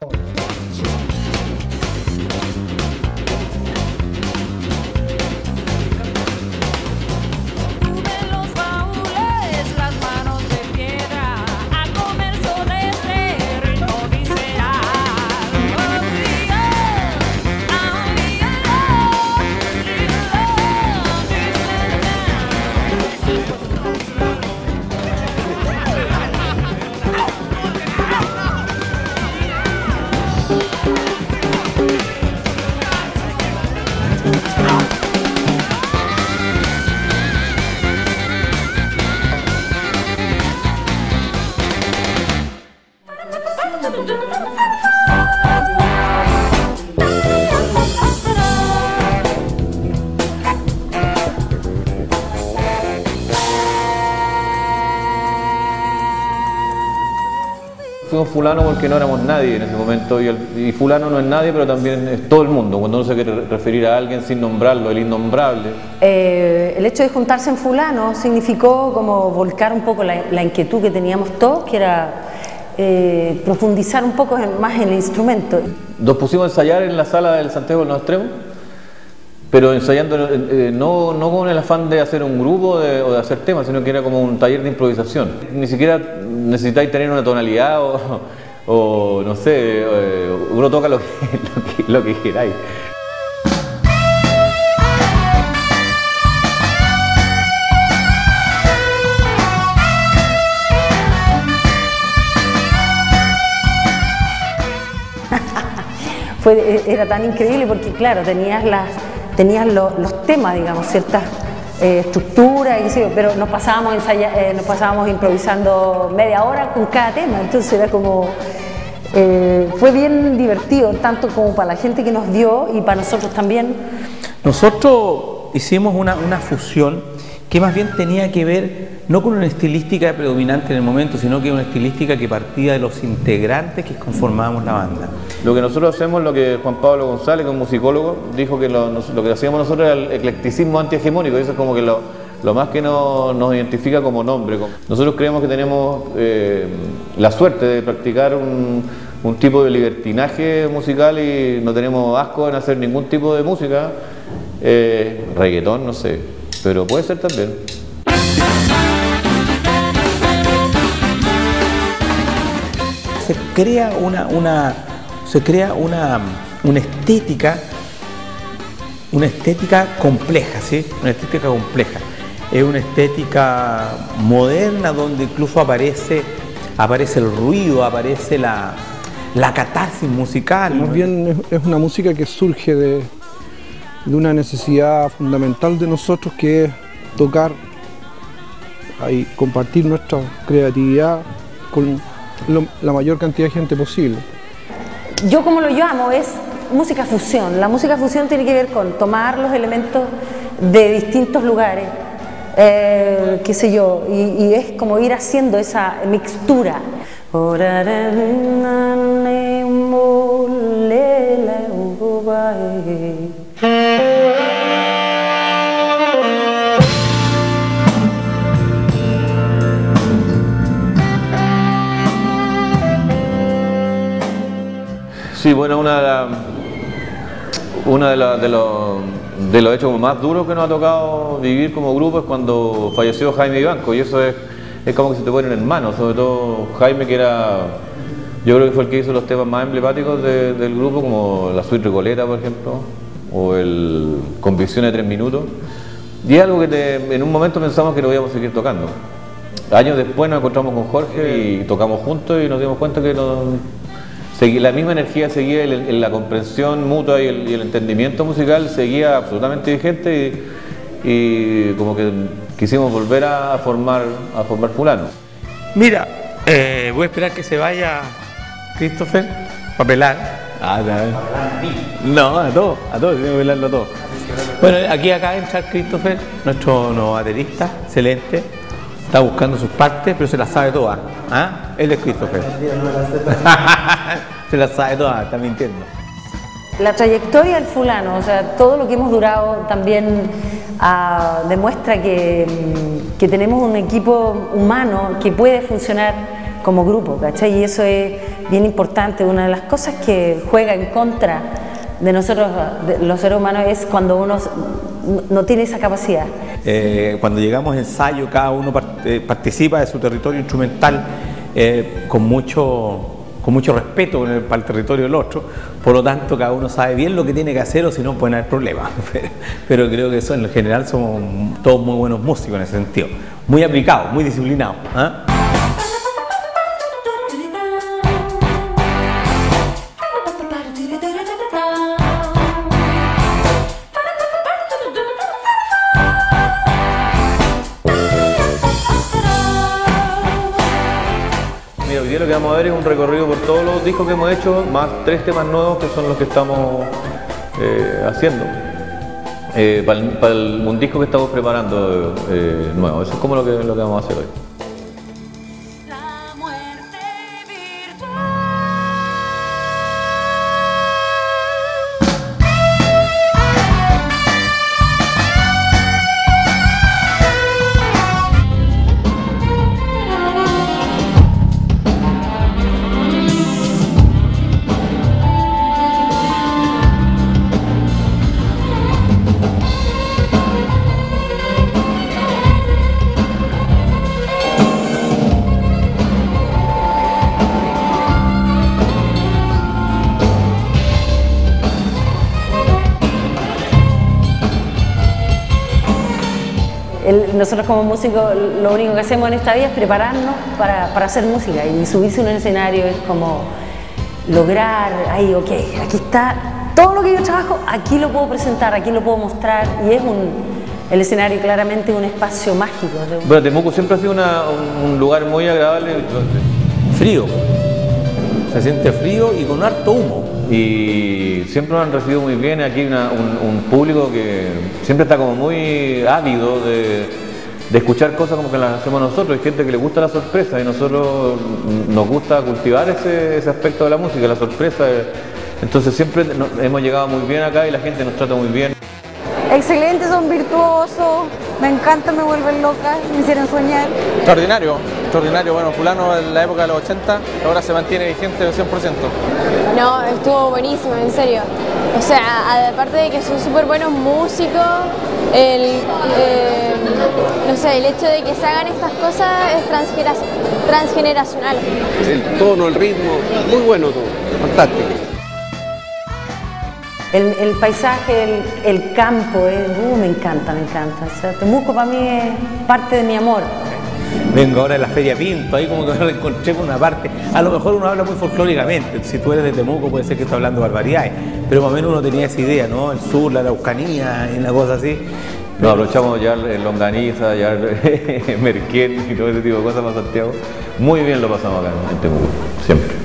Fuimos fulano porque no éramos nadie en ese momento y fulano no es nadie, pero también es todo el mundo. Cuando uno se quiere referir a alguien sin nombrarlo, el innombrable. El hecho de juntarse en fulano significó como volcar un poco la inquietud que teníamos todos, que era profundizar un poco más en el instrumento. Nos pusimos a ensayar en la sala del Santiago de los Extremos, pero ensayando no con el afán de hacer un grupo o de hacer temas, sino que era como un taller de improvisación. Ni siquiera necesitáis tener una tonalidad o no sé, uno toca lo que queráis. Era tan increíble porque claro, tenías los temas, digamos, ciertas estructuras, pero nos pasábamos improvisando media hora con cada tema, entonces era como, fue bien divertido, tanto como para la gente que nos vio y para nosotros también. Nosotros hicimos una fusión que más bien tenía que ver no con una estilística predominante en el momento, sino que una estilística que partía de los integrantes que conformábamos la banda. Lo que nosotros hacemos, lo que Juan Pablo González, que es un musicólogo, dijo que lo que hacíamos nosotros era el eclecticismo antihegemónico, y eso es como que lo más que nos identifica como nombre. Nosotros creemos que tenemos la suerte de practicar un tipo de libertinaje musical y no tenemos asco en hacer ningún tipo de música, reggaetón, no sé, pero puede ser también. Se crea una estética compleja, ¿sí? Una estética compleja. Es una estética moderna donde incluso aparece el ruido, aparece la catarsis musical. Más bien es una música que surge de una necesidad fundamental de nosotros, que es tocar y compartir nuestra creatividad con la mayor cantidad de gente posible. Yo como lo llamo es música fusión. La música fusión tiene que ver con tomar los elementos de distintos lugares, qué sé yo, y es como ir haciendo esa mixtura. Sí, bueno, uno de los hechos más duros que nos ha tocado vivir como grupo es cuando falleció Jaime Vivanco, y eso es como que se te ponen hermanos, sobre todo Jaime, que yo creo que fue el que hizo los temas más emblemáticos del grupo, como la Suite Recoleta, por ejemplo, o el Convicción de 3 minutos, y es algo que en un momento pensamos que lo íbamos a seguir tocando. Años después nos encontramos con Jorge y tocamos juntos y nos dimos cuenta que la misma energía seguía en la comprensión mutua y el entendimiento musical seguía absolutamente vigente, y como que quisimos volver a formar fulano. Mira, voy a esperar que se vaya Christopher para pelar. No, a todos, tengo que pelarlo a todos. Bueno, acá entra Christopher, nuestro nuevo baterista, excelente. Está buscando sus partes, pero se las sabe todas. ¿Ah? Él es Christopher. Se las sabe todas, está mintiendo. La trayectoria del fulano, o sea, todo lo que hemos durado también demuestra que tenemos un equipo humano que puede funcionar como grupo, ¿cachai? Y eso es bien importante. Una de las cosas que juega en contra de nosotros, de los seres humanos, es cuando uno no tiene esa capacidad. Cuando llegamos a ensayo, cada uno participa de su territorio instrumental con mucho respeto para el territorio del otro, por lo tanto cada uno sabe bien lo que tiene que hacer, o si no pueden haber problemas. Pero creo que eso en general somos todos muy buenos músicos en ese sentido, muy aplicados, muy disciplinados, ¿eh? Hoy día lo que vamos a ver es un recorrido por todos los discos que hemos hecho, más 3 temas nuevos que son los que estamos haciendo. Para un disco que estamos preparando nuevo. Eso es como lo que vamos a hacer hoy. Nosotros como músicos lo único que hacemos en esta vida es prepararnos para hacer música, y subirse a un escenario es como lograr, ahí, ok, aquí está todo lo que yo trabajo, aquí lo puedo presentar, aquí lo puedo mostrar, y es el escenario claramente un espacio mágico. Bueno, Temuco siempre ha sido un lugar muy agradable. Frío, se siente frío y con harto humo. Y siempre nos han recibido muy bien. Aquí un público que siempre está como muy ávido de escuchar cosas como que las hacemos nosotros. Hay gente que le gusta la sorpresa, y nosotros nos gusta cultivar ese aspecto de la música, la sorpresa. Entonces siempre hemos llegado muy bien acá y la gente nos trata muy bien. Excelentes, son virtuosos, me encanta, me vuelven loca, me hicieron soñar. Extraordinario, extraordinario. Bueno, fulano en la época de los 80, ahora se mantiene vigente al 100%. No, estuvo buenísimo, en serio. O sea, aparte de que son súper buenos músicos, no sé, el hecho de que se hagan estas cosas es transgeneracional. El tono, el ritmo, muy bueno todo, fantástico. El paisaje, el campo, me encanta, me encanta. O sea, Temuco para mí es parte de mi amor. Vengo ahora de la Feria Pinto, ahí como que me encontré con una parte. A lo mejor uno habla muy folclóricamente, si tú eres de Temuco puede ser que estés hablando barbaridades, pero más o menos uno tenía esa idea, ¿no? El sur, la Araucanía, y una cosa así. Nos aprovechamos ya en longaniza, ya Merquén y todo ese tipo de cosas para Santiago. Muy bien lo pasamos acá en Temuco, siempre.